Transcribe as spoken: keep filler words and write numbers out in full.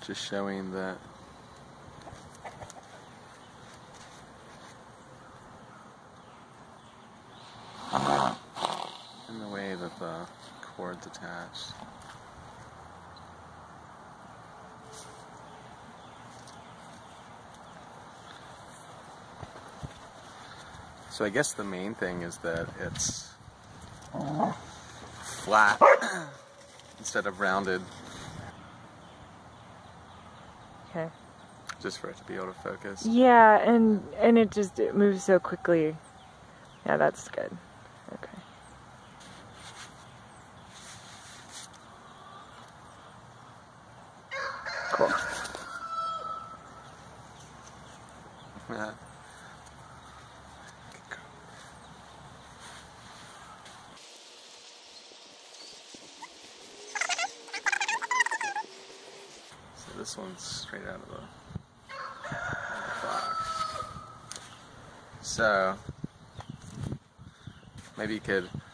just showing that in the way that the cord's attached. So I guess the main thing is that it's flat instead of rounded. Okay. Just for it to be able to focus. Yeah, and and it just it moves so quickly. Yeah, that's good. Okay. Cool. Yeah. So this one's straight out of the, out of the box. So maybe you could